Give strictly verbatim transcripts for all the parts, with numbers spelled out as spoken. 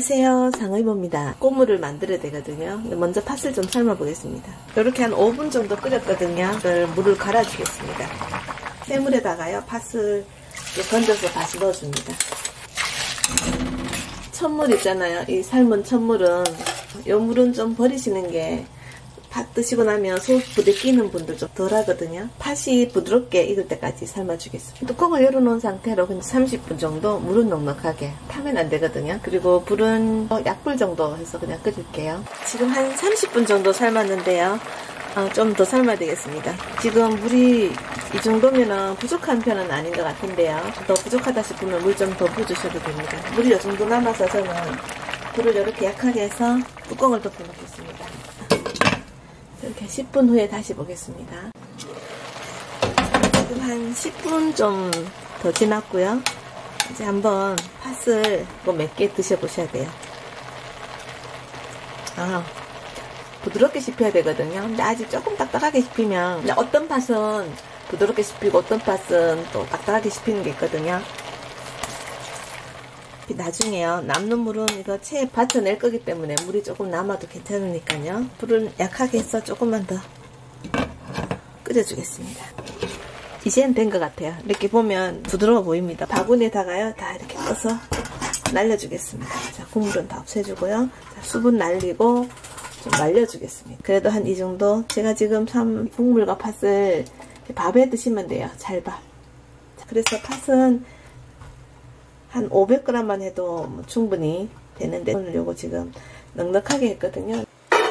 안녕하세요, 상의모입니다. 꼬물을 만들어야 되거든요. 먼저 팥을 좀 삶아 보겠습니다. 이렇게 한 오 분 정도 끓였거든요. 그걸 물을 갈아주겠습니다. 새 물에다가요 팥을 건져서 다시 넣어줍니다. 첫물 있잖아요. 이 삶은 첫물은 이 물은 좀 버리시는 게 팥 드시고 나면 속 부대 끼는 분들 좀 덜 하거든요. 팥이 부드럽게 익을 때까지 삶아주겠습니다. 뚜껑을 열어놓은 상태로 삼십 분 정도 물은 넉넉하게 타면 안 되거든요. 그리고 불은 약불 정도 해서 그냥 끓일게요. 지금 한 삼십 분 정도 삶았는데요. 어, 좀 더 삶아야 되겠습니다. 지금 물이 이 정도면 부족한 편은 아닌 것 같은데요. 더 부족하다 싶으면 물 좀 더 부어주셔도 됩니다. 물이 이 정도 남아서 저는 불을 이렇게 약하게 해서 뚜껑을 덮어 놓겠습니다. 이렇게 십 분 후에 다시 보겠습니다. 지금 한 십 분 좀 더 지났고요. 이제 한번 팥을 몇 개 드셔보셔야 돼요. 아, 부드럽게 씹혀야 되거든요. 근데 아직 조금 딱딱하게 씹히면, 어떤 팥은 부드럽게 씹히고 어떤 팥은 또 딱딱하게 씹히는 게 있거든요. 나중에요, 남는 물은 이거 체에 받쳐낼 거기 때문에 물이 조금 남아도 괜찮으니까요. 불을 약하게 해서 조금만 더 끓여주겠습니다. 이제는 된 것 같아요. 이렇게 보면 부드러워 보입니다. 바구니에다가요 다 이렇게 떠서 날려주겠습니다. 자, 국물은 다 없애주고요. 자, 수분 날리고 좀 말려주겠습니다. 그래도 한 이 정도. 제가 지금 삶 국물과 팥을 밥에 드시면 돼요. 찰밥. 자, 그래서 팥은 한 오백 그램만 해도 뭐 충분히 되는데 오늘 요거 지금 넉넉하게 했거든요.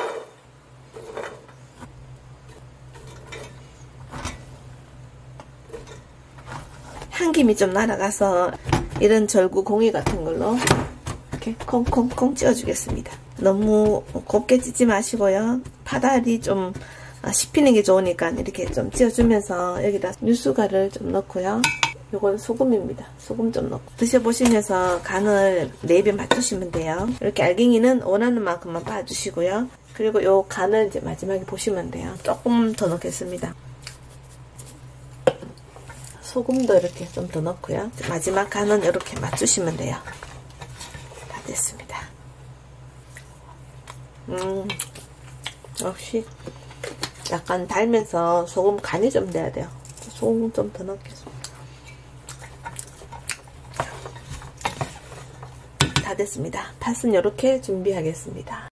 향김이 좀 날아가서 이런 절구 공이 같은 걸로 이렇게 콩콩콩 찧어주겠습니다. 너무 곱게 찢지 마시고요. 파달이 좀 씹히는 게 좋으니까 이렇게 좀 찧어주면서 여기다 유수가를 좀 넣고요. 요건 소금입니다. 소금 좀 넣고 드셔보시면서 간을 내 입에 맞추시면 돼요. 이렇게 알갱이는 원하는 만큼만 빻아주시고요. 그리고 요 간을 이제 마지막에 보시면 돼요. 조금 더 넣겠습니다. 소금도 이렇게 좀 더 넣고요. 마지막 간은 이렇게 맞추시면 돼요. 다 됐습니다. 음, 역시 약간 달면서 소금 간이 좀 돼야 돼요. 소금 좀 더 넣겠습니다. 다 됐습니다. 팥은 이렇게 준비하겠습니다.